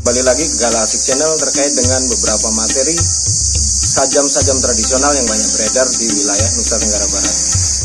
Kembali lagi ke Galaxy Channel terkait dengan beberapa materi sajam-sajam tradisional yang banyak beredar di wilayah Nusa Tenggara Barat.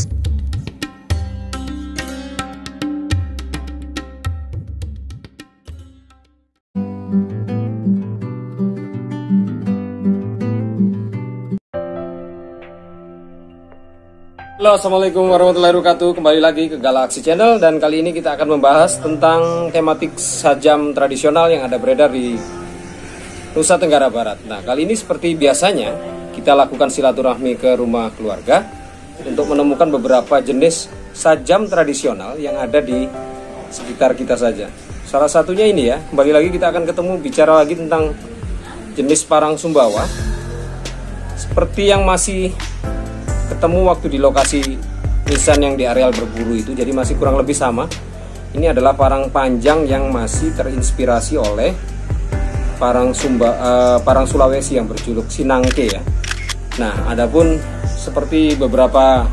Halo, assalamualaikum warahmatullahi wabarakatuh. Kembali lagi ke Galaxy Channel, dan kali ini kita akan membahas tentang tematik sajam tradisional yang ada beredar di Nusa Tenggara Barat. Nah, kali ini seperti biasanya kita lakukan silaturahmi ke rumah keluarga untuk menemukan beberapa jenis sajam tradisional yang ada di sekitar kita saja. Salah satunya ini ya, kembali lagi kita akan ketemu bicara lagi tentang jenis parang Sumbawa. Seperti yang masih ketemu waktu di lokasi nisan yang di areal berburu itu, jadi masih kurang lebih sama. Ini adalah parang panjang yang masih terinspirasi oleh parang Sulawesi yang berjuluk Sinangke ya. Nah, adapun seperti beberapa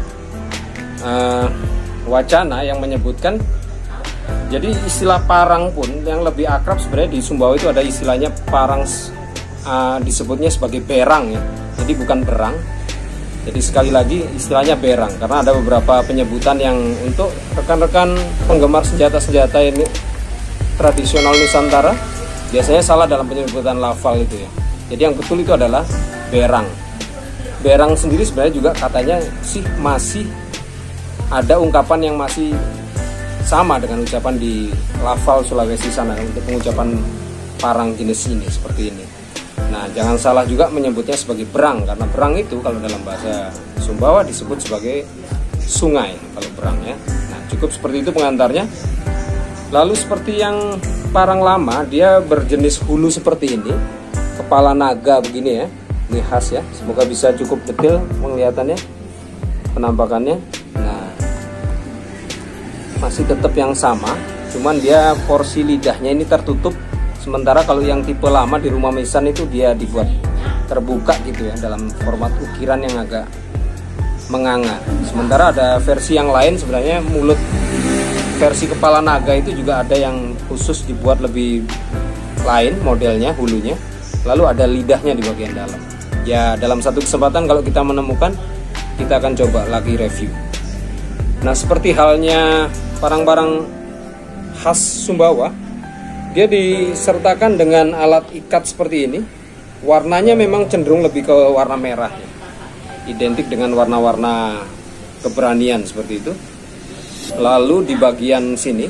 wacana yang menyebutkan, jadi istilah parang pun yang lebih akrab sebenarnya di Sumbawa itu ada istilahnya parang, disebutnya sebagai berang ya, jadi bukan berang. Jadi sekali lagi istilahnya berang, karena ada beberapa penyebutan yang untuk rekan-rekan penggemar senjata-senjata ini tradisional Nusantara biasanya salah dalam penyebutan lafal itu ya. Jadi yang betul itu adalah berang. Berang sendiri sebenarnya juga katanya sih masih ada ungkapan yang masih sama dengan ucapan di lafal Sulawesi sana untuk pengucapan parang jenis ini seperti ini. Nah, jangan salah juga menyebutnya sebagai berang, karena berang itu kalau dalam bahasa Sumbawa disebut sebagai sungai kalau berang ya. Nah, cukup seperti itu pengantarnya. Lalu seperti yang parang lama, dia berjenis hulu seperti ini, kepala naga begini ya. Ini khas ya, semoga bisa cukup detail penglihatannya, penampakannya. Nah, masih tetap yang sama, cuman dia porsi lidahnya ini tertutup. Sementara kalau yang tipe lama di rumah mesan itu dia dibuat terbuka gitu ya, dalam format ukiran yang agak menganga. Sementara ada versi yang lain sebenarnya mulut versi kepala naga itu juga ada yang khusus dibuat lebih lain modelnya, hulunya. Lalu ada lidahnya di bagian dalam. Ya, dalam satu kesempatan kalau kita menemukan, kita akan coba lagi review. Nah, seperti halnya parang-parang khas Sumbawa, dia disertakan dengan alat ikat seperti ini. Warnanya memang cenderung lebih ke warna merah ya. Identik dengan warna-warna keberanian seperti itu. Lalu di bagian sini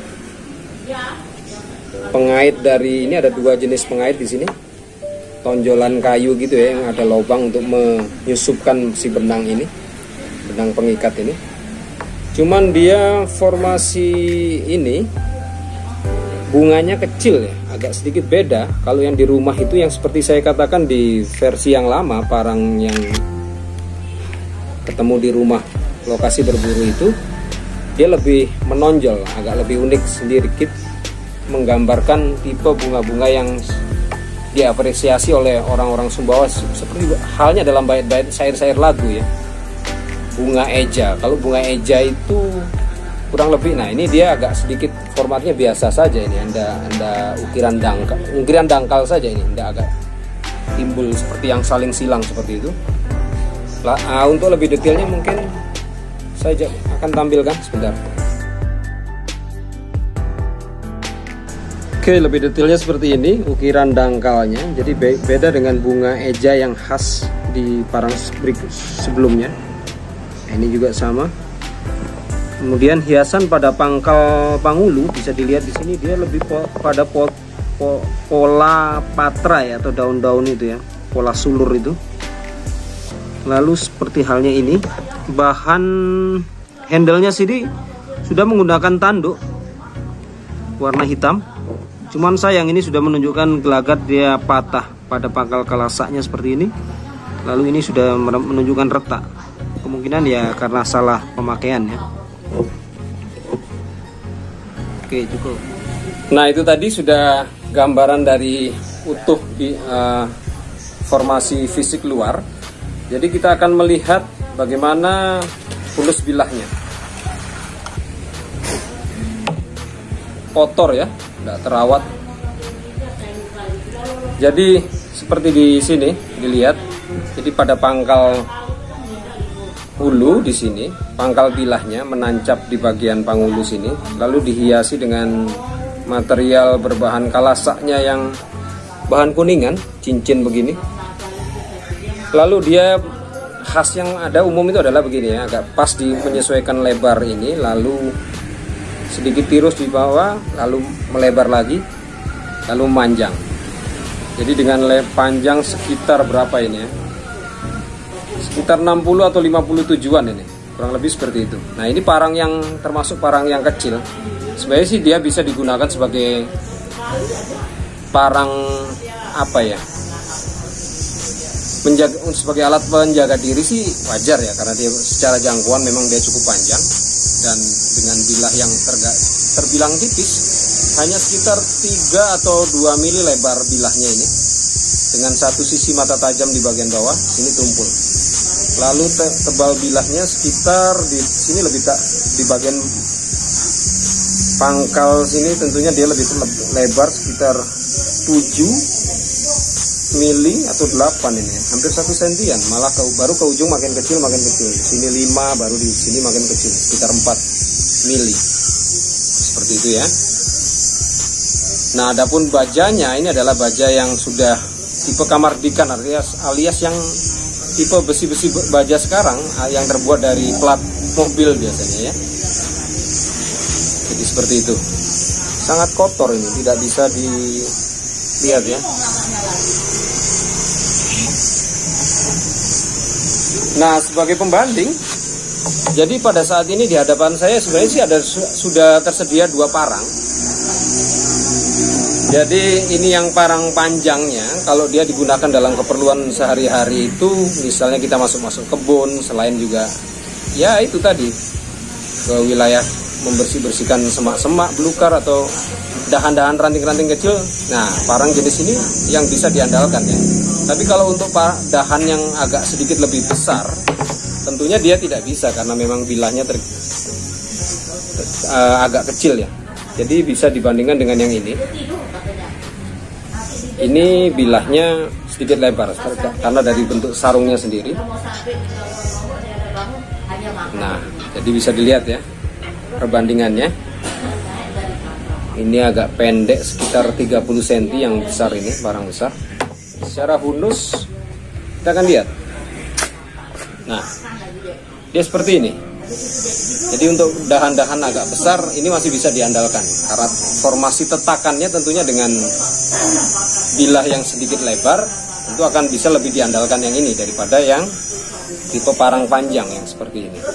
pengait dari ini, ada dua jenis pengait di sini. Tonjolan kayu gitu ya, yang ada lubang untuk menyusupkan si benang ini, benang pengikat ini. Cuman dia formasi ini bunganya kecil ya, agak sedikit beda. Kalau yang di rumah itu yang seperti saya katakan di versi yang lama, parang yang ketemu di rumah lokasi berburu itu, dia lebih menonjol, agak lebih unik sedikit, menggambarkan tipe bunga-bunga yang diapresiasi oleh orang-orang Sumbawa, seperti halnya dalam bait-bait syair-syair lagu ya. Bunga eja, kalau bunga eja itu kurang lebih, nah ini dia agak sedikit formatnya biasa saja ini, anda ukiran dangkal saja ini, anda agak timbul seperti yang saling silang seperti itu. Untuk lebih detailnya mungkin saya akan tampilkan sebentar. Oke, lebih detailnya seperti ini ukiran dangkalnya, jadi beda dengan bunga eja yang khas di parang sebelumnya. Ini juga sama. Kemudian hiasan pada pangkal pangulu bisa dilihat di sini, dia lebih pada pola patra ya, atau daun-daun itu ya, pola sulur itu. Lalu seperti halnya ini, bahan handle-nya sini sudah menggunakan tanduk warna hitam. Cuman sayang ini sudah menunjukkan gelagat dia patah pada pangkal kelasaknya seperti ini. Lalu ini sudah menunjukkan retak. Kemungkinan ya karena salah pemakaian ya. Oke, cukup. Nah, itu tadi sudah gambaran dari utuh di formasi fisik luar. Jadi kita akan melihat bagaimana fulus bilahnya. Kotor ya, tidak terawat. Jadi seperti di sini dilihat, jadi pada pangkal hulu di sini, pangkal bilahnya menancap di bagian panghulu sini, lalu dihiasi dengan material berbahan kalasaknya yang bahan kuningan, cincin begini. Lalu dia khas yang ada umum itu adalah begini ya, agak pas di menyesuaikan lebar ini, lalu sedikit tirus di bawah, lalu melebar lagi, lalu memanjang. Jadi dengan panjang sekitar berapa ini ya? Sekitar 60 atau 50 tujuan ini, kurang lebih seperti itu. Nah ini parang yang termasuk parang yang kecil. Sebenarnya sih dia bisa digunakan sebagai parang apa ya? Sebagai alat penjaga diri sih wajar ya, karena dia secara jangkauan memang dia cukup panjang dan dengan bilah yang terbilang tipis, hanya sekitar 3 atau 2 mili lebar bilahnya ini, dengan satu sisi mata tajam di bagian bawah, ini tumpul. Lalu tebal bilahnya sekitar di sini lebih di bagian pangkal sini tentunya dia lebih lebar sekitar 7 mili atau 8 ini, hampir 1 sentian, malah baru ke ujung makin kecil. Sini 5, baru di sini makin kecil, sekitar 4 mili. Seperti itu ya. Nah, adapun bajanya ini adalah baja yang sudah tipe kamardikan, alias yang tipe besi-besi baja sekarang yang terbuat dari plat mobil biasanya ya. Jadi seperti itu. Sangat kotor ini, tidak bisa dilihat ya. Nah, sebagai pembanding, jadi pada saat ini di hadapan saya sebenarnya sih sudah tersedia 2 parang. Jadi ini yang parang panjangnya, kalau dia digunakan dalam keperluan sehari-hari itu, misalnya kita masuk kebun, selain juga ya itu tadi ke wilayah membersihkan semak-semak, belukar atau dahan-dahan ranting-ranting kecil. Nah, parang jenis ini yang bisa diandalkan ya. Tapi kalau untuk dahan yang agak sedikit lebih besar, tentunya dia tidak bisa karena memang bilahnya agak kecil ya. Jadi bisa dibandingkan dengan yang ini. Ini bilahnya sedikit lebar karena dari bentuk sarungnya sendiri. Nah, jadi bisa dilihat ya perbandingannya. Ini agak pendek sekitar 30 cm, yang besar ini parang besar. Secara hunus kita akan lihat. Nah, dia seperti ini. Jadi untuk dahan-dahan agak besar ini masih bisa diandalkan karena formasi tetakannya tentunya dengan bilah yang sedikit lebar tentu akan bisa lebih diandalkan yang ini daripada yang tipe parang panjang yang seperti ini.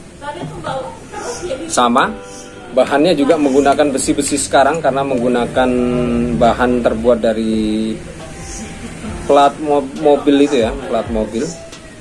Sama, bahannya juga menggunakan besi-besi sekarang karena menggunakan bahan terbuat dari plat mobil itu ya, plat mobil.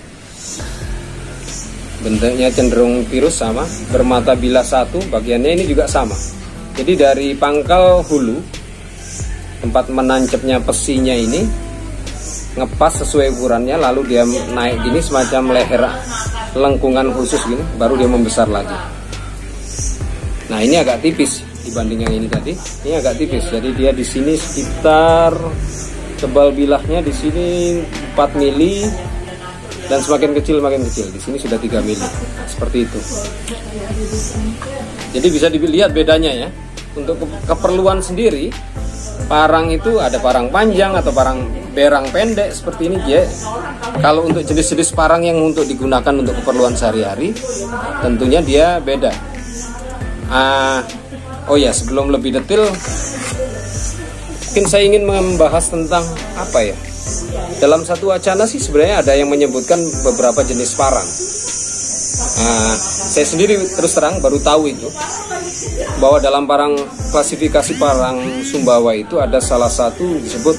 Bentuknya cenderung tirus sama, bermata bilah 1, bagiannya ini juga sama. Jadi dari pangkal hulu, tempat menancapnya pesinya ini, ngepas sesuai ukurannya, lalu dia naik gini semacam leher lengkungan khusus gini, baru dia membesar lagi. Nah ini agak tipis dibanding yang ini tadi, ini agak tipis. Jadi dia di sini sekitar tebal bilahnya di sini 4 mili. Dan semakin kecil makin kecil. Di sini sudah 3 mili. Nah, seperti itu. Jadi bisa dilihat bedanya ya. Untuk keperluan sendiri, parang itu ada parang panjang atau parang berang pendek seperti ini ya. Kalau untuk jenis-jenis parang yang untuk digunakan untuk keperluan sehari-hari, tentunya dia beda. Oh ya, sebelum lebih detail, mungkin saya ingin membahas tentang apa ya. Dalam satu wacana sih sebenarnya ada yang menyebutkan beberapa jenis parang. Saya sendiri terus terang baru tahu itu, bahwa dalam parang klasifikasi parang Sumbawa itu ada salah satu disebut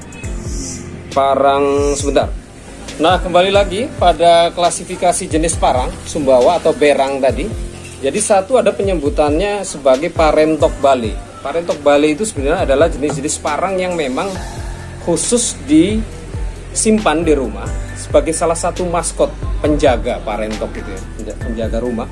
parang sebentar. Nah, kembali lagi pada klasifikasi jenis parang Sumbawa atau berang tadi. Jadi satu ada penyebutannya sebagai parentok bale. Parentok bale itu sebenarnya adalah jenis-jenis parang yang memang khusus disimpan di rumah sebagai salah satu maskot penjaga parentok gitu ya, penjaga rumah,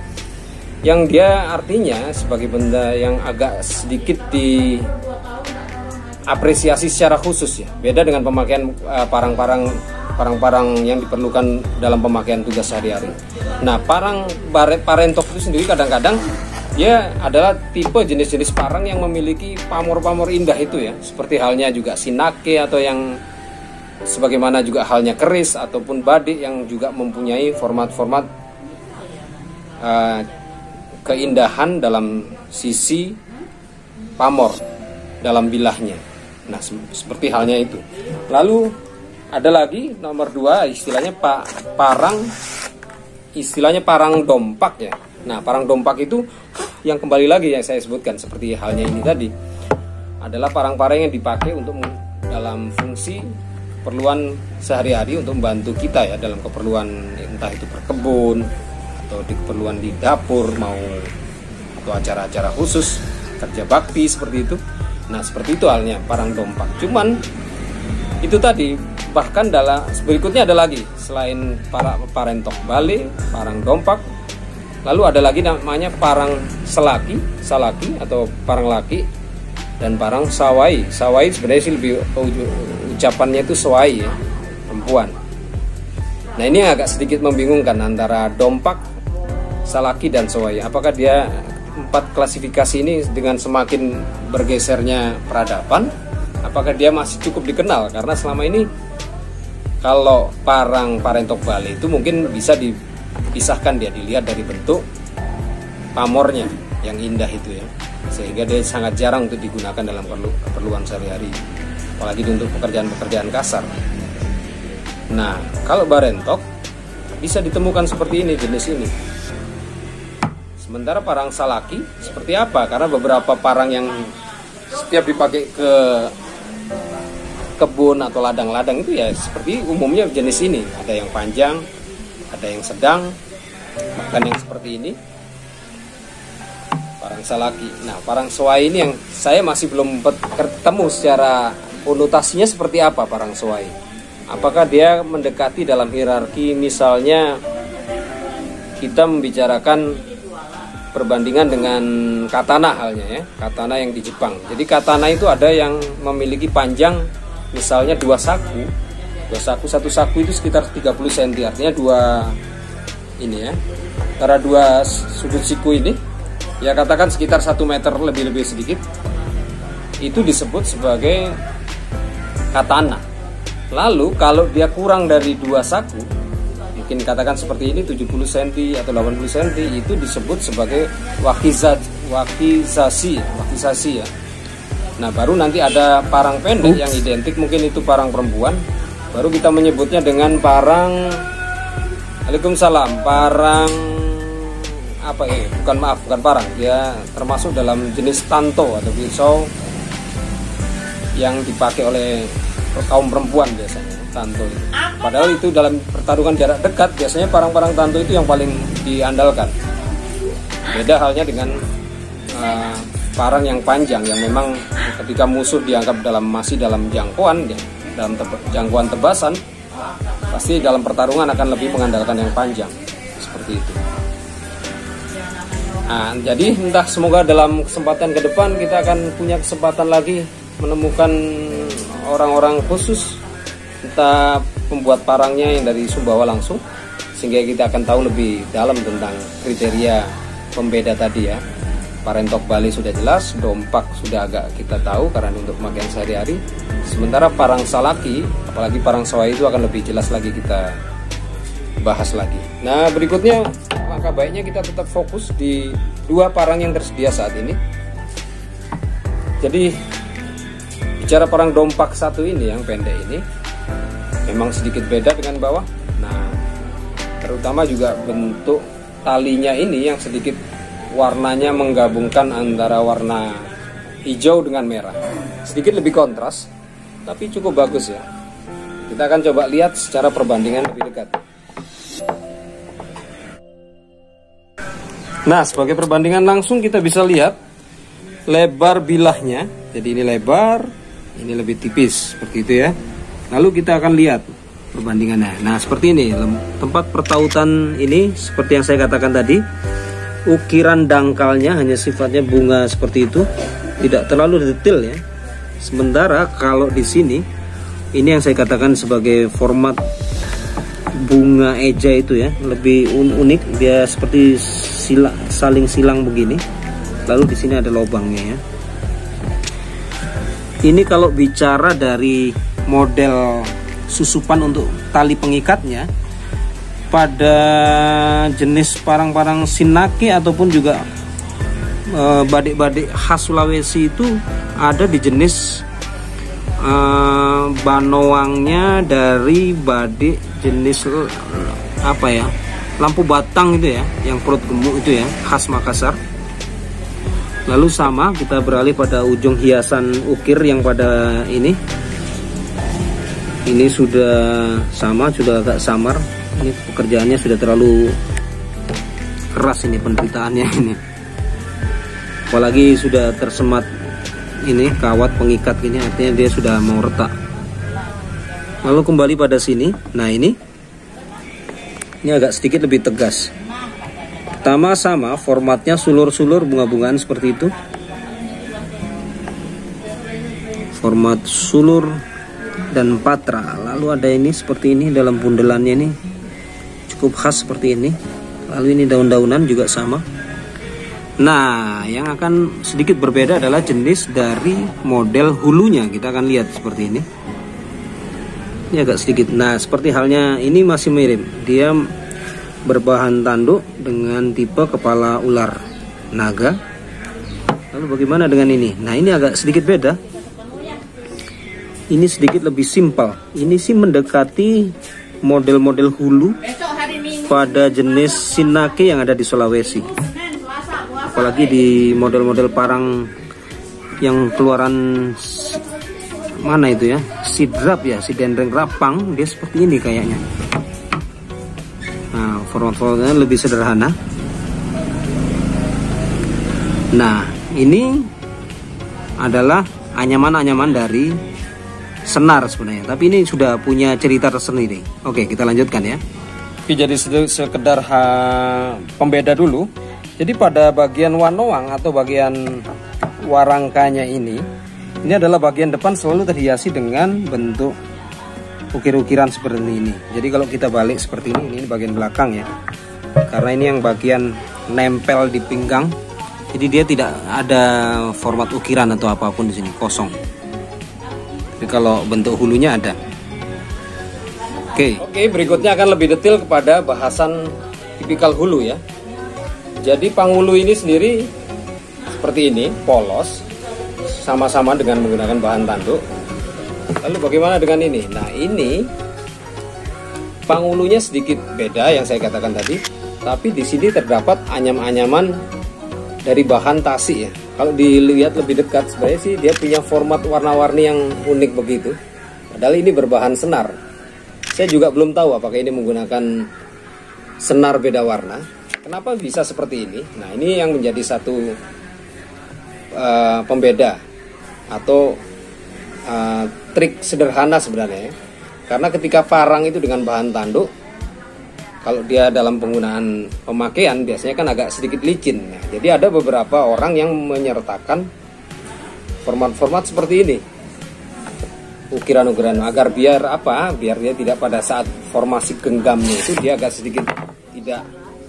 yang dia artinya sebagai benda yang agak sedikit apresiasi secara khusus ya. Beda dengan pemakaian parang-parang yang diperlukan dalam pemakaian tugas sehari-hari. Nah, parentok itu sendiri kadang-kadang dia adalah tipe jenis-jenis parang yang memiliki pamor-pamor indah itu ya. Seperti halnya juga sinake atau yang sebagaimana juga halnya keris ataupun badik yang juga mempunyai format-format keindahan dalam sisi pamor dalam bilahnya. Nah, seperti halnya itu. Lalu ada lagi nomor 2 istilahnya parang dompak ya. Nah, parang dompak itu yang kembali lagi yang saya sebutkan seperti halnya ini tadi adalah parang-parang yang dipakai untuk dalam fungsi keperluan sehari-hari untuk membantu kita ya dalam keperluan entah itu berkebun atau di keperluan di dapur atau acara-acara khusus kerja bakti seperti itu. Nah, seperti itu halnya parang dompak. Cuman itu tadi, bahkan berikutnya ada lagi selain parentok bale, parang dompak, lalu ada lagi namanya parang salaki atau parang laki dan parang sawai. Sawai sebenarnya sih lebih ucapannya itu sawai ya, perempuan. Nah, ini agak sedikit membingungkan antara dompak, salaki dan sawai. Apakah dia 4 klasifikasi ini dengan semakin bergesernya peradaban, apakah dia masih cukup dikenal? Karena selama ini kalau parentok bale itu mungkin bisa dipisahkan, dia dilihat dari bentuk pamornya yang indah itu ya, sehingga dia sangat jarang untuk digunakan dalam keperluan sehari-hari, apalagi untuk pekerjaan-pekerjaan kasar. Nah, kalau barentok bisa ditemukan seperti ini, jenis ini. Sementara parang salaki seperti apa? Karena beberapa parang yang setiap dipakai ke kebun atau ladang-ladang itu ya seperti umumnya jenis ini. Ada yang panjang, ada yang sedang, bahkan yang seperti ini parang salaki. Nah, parang sawai ini yang saya masih belum ketemu secara konotasinya seperti apa parang sawai. Apakah dia mendekati dalam hierarki, misalnya kita membicarakan perbandingan dengan katana halnya ya, katana yang di Jepang. Jadi katana itu ada yang memiliki panjang misalnya 2 saku. 2 saku, satu saku itu sekitar 30 cm, artinya 2 ini ya. Antara 2 sudut siku ini ya katakan sekitar 1 meter lebih sedikit. Itu disebut sebagai katana. Lalu kalau dia kurang dari 2 saku, mungkin katakan seperti ini 70 cm atau 80 cm, itu disebut sebagai wakizasi ya. Nah, baru nanti ada parang pendek yang identik, mungkin itu parang perempuan. Baru kita menyebutnya dengan parang bukan parang, dia termasuk dalam jenis tanto atau pisau yang dipakai oleh kaum perempuan biasanya. Tanto itu. Padahal itu dalam pertarungan jarak dekat biasanya parang-parang tanto itu yang paling diandalkan. Beda halnya dengan parang yang panjang yang memang ketika musuh dianggap masih dalam jangkauan ya, dalam jangkauan tebasan, pasti dalam pertarungan akan lebih mengandalkan yang panjang seperti itu. Nah, jadi semoga dalam kesempatan ke depan kita akan punya kesempatan lagi menemukan orang-orang khusus, entah pembuat parangnya yang dari Sumbawa langsung, sehingga kita akan tahu lebih dalam tentang kriteria pembeda tadi ya. Parentok bale sudah jelas, dompak sudah agak kita tahu karena untuk pemakaian sehari-hari. Sementara parang salaki, apalagi parang sawai itu akan lebih jelas lagi kita bahas lagi. Nah, berikutnya langkah baiknya kita tetap fokus di 2 parang yang tersedia saat ini. Jadi bicara parang dompak 1 ini yang pendek ini memang sedikit beda dengan bawah. Nah, terutama juga bentuk talinya ini yang sedikit warnanya menggabungkan antara warna hijau dengan merah. Sedikit lebih kontras, tapi cukup bagus ya. Kita akan coba lihat secara perbandingan lebih dekat. Nah, sebagai perbandingan langsung kita bisa lihat lebar bilahnya. Jadi ini lebar, ini lebih tipis seperti itu ya. Lalu kita akan lihat perbandingannya. Nah, seperti ini tempat pertautan ini, seperti yang saya katakan tadi, ukiran dangkalnya hanya sifatnya bunga seperti itu, tidak terlalu detail ya. Sementara kalau di sini, ini yang saya katakan sebagai format bunga eja itu ya, lebih unik. Dia seperti saling silang begini. Lalu di sini ada lubangnya ya. Ini kalau bicara dari model susupan untuk tali pengikatnya, pada jenis parang-parang Sinake ataupun juga badik-badik khas Sulawesi itu ada di jenis banoangnya dari badik jenis apa ya, lampu batang itu ya, yang perut gemuk itu ya, khas Makassar. Lalu sama kita beralih pada ujung hiasan ukir yang pada ini sudah sama, sudah agak samar. Ini pekerjaannya sudah terlalu keras ini, penderitaannya ini. Apalagi sudah tersemat ini kawat pengikat ini, artinya dia sudah mau retak. Lalu kembali pada sini. Nah ini agak sedikit lebih tegas. Pertama sama formatnya sulur-sulur bunga-bungaan seperti itu. Format sulur dan patra. Lalu ada ini seperti ini dalam bundelannya ini, cukup khas seperti ini. Lalu ini daun-daunan juga sama. Nah, yang akan sedikit berbeda adalah jenis dari model hulunya. Kita akan lihat seperti ini. Ini agak sedikit. Nah, seperti halnya ini masih mirip. Dia berbahan tanduk dengan tipe kepala ular naga. Lalu bagaimana dengan ini? Nah, ini agak sedikit beda. Ini sedikit lebih simpel. Ini sih mendekati model-model hulu pada jenis Sinake yang ada di Sulawesi. Apalagi di model-model parang yang keluaran mana itu ya, sidrap ya, si dendreng rapang, dia seperti ini kayaknya. Nah, format-formatnya lebih sederhana. Nah, ini adalah anyaman-anyaman dari senar sebenarnya, tapi ini sudah punya cerita tersendiri. Oke, kita lanjutkan ya. Jadi sekedar pembeda dulu. Jadi pada bagian wanoang atau bagian warangkanya ini adalah bagian depan selalu terhiasi dengan bentuk ukir-ukiran seperti ini. Jadi kalau kita balik seperti ini bagian belakang ya. Karena ini yang bagian nempel di pinggang. Jadi dia tidak ada format ukiran atau apapun di sini, kosong. Jadi kalau bentuk hulunya ada. Oke, berikutnya akan lebih detail kepada bahasan tipikal hulu ya. Jadi panghulu ini sendiri seperti ini, polos, sama-sama dengan menggunakan bahan tanduk. Lalu bagaimana dengan ini? Nah, ini panghulunya sedikit beda yang saya katakan tadi, tapi di sini terdapat anyam-anyaman dari bahan tasik ya. Kalau dilihat lebih dekat sebenarnya sih dia punya format warna-warni yang unik begitu. Padahal ini berbahan senar. Saya juga belum tahu apakah ini menggunakan senar beda warna. Kenapa bisa seperti ini? Nah, ini yang menjadi satu pembeda atau trik sederhana sebenarnya. Karena ketika parang itu dengan bahan tanduk, kalau dia dalam penggunaan pemakaian biasanya kan agak sedikit licin. Nah, jadi ada beberapa orang yang menyertakan format-format seperti ini, ukiran-ukiran, agar biar dia tidak pada saat formasi genggamnya itu dia agak sedikit tidak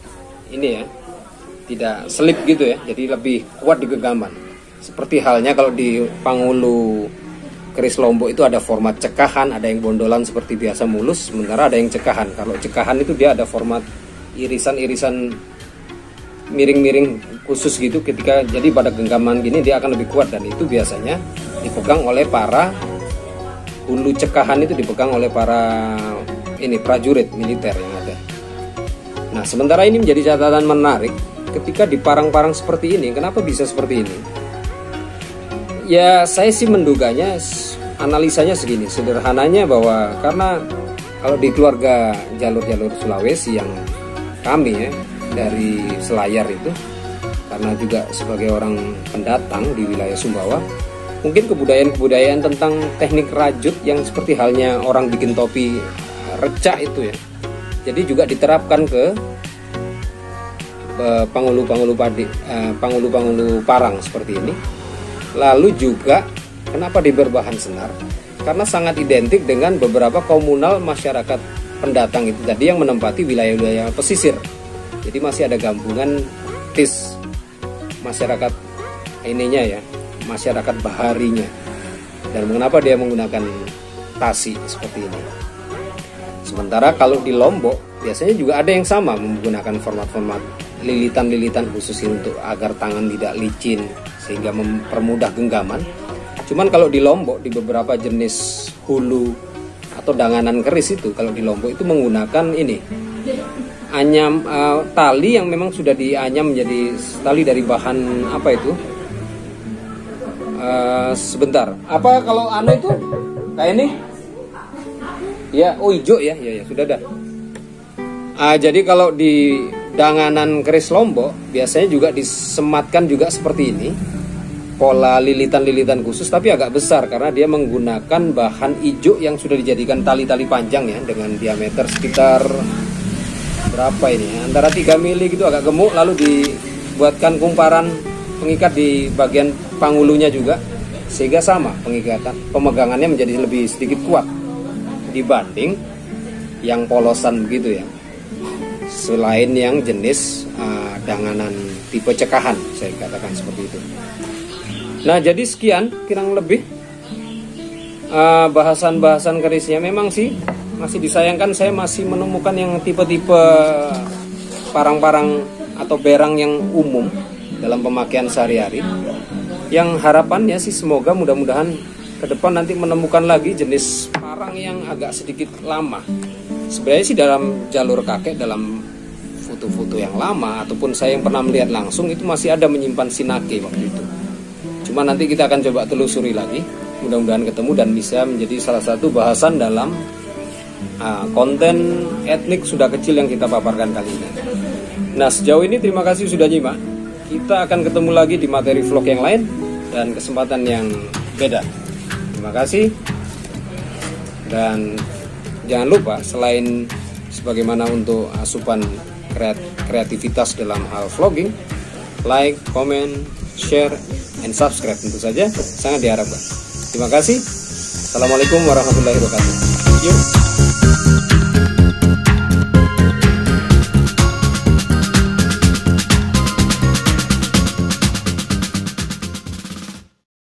tidak selip gitu ya, jadi lebih kuat di genggaman. Seperti halnya kalau di panghulu keris Lombok itu ada format cekahan, ada yang bondolan seperti biasa mulus, sementara ada yang cekahan. Kalau cekahan itu dia ada format irisan-irisan miring-miring khusus gitu, ketika jadi pada genggaman gini dia akan lebih kuat, dan itu biasanya dipegang oleh para hulu cekahan, itu dipegang oleh para prajurit militer yang ada. Nah, sementara ini menjadi catatan menarik ketika di parang-parang seperti ini. Kenapa bisa seperti ini? Ya, saya sih menduganya, analisanya segini, sederhananya bahwa karena kalau di keluarga jalur-jalur Sulawesi yang kami ya dari Selayar itu, karena juga sebagai orang pendatang di wilayah Sumbawa, mungkin kebudayaan tentang teknik rajut yang seperti halnya orang bikin topi recak itu ya, jadi juga diterapkan ke panghulu parang seperti ini. Lalu juga Kenapa dia berbahan senar? Karena sangat identik dengan beberapa komunal masyarakat pendatang itu tadi yang menempati wilayah-wilayah pesisir. Jadi masih ada gabungan tis masyarakat ininya ya, masyarakat baharinya. Dan mengapa dia menggunakan tasi seperti ini? Sementara kalau di Lombok biasanya juga ada yang sama, menggunakan format-format lilitan-lilitan khusus untuk agar tangan tidak licin sehingga mempermudah genggaman. Cuman kalau di Lombok, di beberapa jenis hulu atau danganan keris itu, kalau di Lombok itu menggunakan ini anyam, tali yang memang sudah dianyam menjadi tali dari bahan apa itu? Sebentar. Apa kalau anu itu kayak ini? Ya, oh hijau ya, ya sudah dah. Jadi kalau di danganan keris Lombok biasanya juga disematkan juga seperti ini. Pola lilitan-lilitan khusus tapi agak besar karena dia menggunakan bahan ijo yang sudah dijadikan tali-tali panjang ya, dengan diameter sekitar berapa ini, antara 3 mili gitu, agak gemuk, lalu dibuatkan kumparan pengikat di bagian pangulunya juga sehingga sama pengikatan, pemegangannya menjadi lebih sedikit kuat dibanding yang polosan begitu ya, selain yang jenis danganan tipe cekahan, saya katakan seperti itu. Nah, jadi sekian kurang lebih bahasan-bahasan kerisnya. Memang sih masih disayangkan saya masih menemukan yang tipe-tipe parang-parang atau berang yang umum dalam pemakaian sehari-hari. Yang harapannya sih semoga mudah-mudahan ke depan nanti menemukan lagi jenis parang yang agak sedikit lama. Sebenarnya sih dalam jalur kakek, dalam foto-foto yang lama ataupun saya yang pernah melihat langsung itu masih ada menyimpan sinake waktu itu. Cuma nanti kita akan coba telusuri lagi, mudah-mudahan ketemu dan bisa menjadi salah satu bahasan dalam konten etnik sudah kecil yang kita paparkan kali ini. Nah, sejauh ini terima kasih sudah nyimak. Kita akan ketemu lagi di materi vlog yang lain dan kesempatan yang beda. Terima kasih. Dan jangan lupa selain sebagaimana untuk asupan kreativitas dalam hal vlogging, like, comment, share, and subscribe tentu saja sangat diharapkan. Terima kasih. Assalamualaikum warahmatullahi wabarakatuh. Yuk.